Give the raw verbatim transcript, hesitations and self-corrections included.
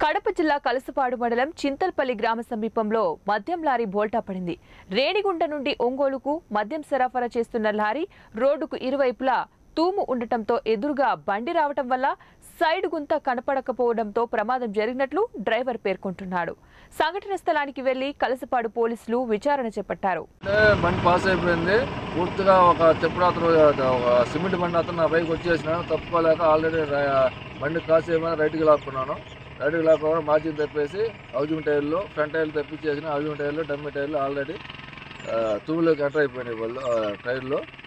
కడప జిల్లా కలసపాడు మండలం చింతల్పల్లి గ్రామ సమీపంలో మద్యం లారీ బోల్తా పడింది. రేణిగుంట నుండి ఒంగోలుకు మద్యం సరఫరా చేస్తున్న లారీ రోడ్డుకు ఇరువైపులా తూము ఉండటంతో ఎదురుగా బండి రావటం వల్ల సైడ్ గుంత కనపడకపోవడంతో ప్రమాదం జరిగినట్లు డ్రైవర్ పేర్కొంటున్నాడు. సంఘటన స్థలానికి వెళ్లి కలసపాడు పోలీసులు విచారణ చేపట్టారు. బండి పాస్ అయిపోయింది. పూర్తిగా ఒక చెప్పురాత్రి ఒక సిమెంట్ బండి అతను నా పైకి వచ్చేసినాను. తప్పుకోలేక ఆల్రెడీ బండి క్రాస్ చేయమని రైట్కి లాక్కున్నాను. రైట్కి లాక్కోవడం మార్జిన్ తెప్పేసి హౌజింగ్ టైర్లు ఫ్రంట్ టైర్లు తెప్పించేసిన హౌజింగ్ టైర్లు డమ్మి టైర్లు ఆల్రెడీ తూములోకి ఎంటర్ అయిపోయినాయి వాళ్ళు టైర్లు.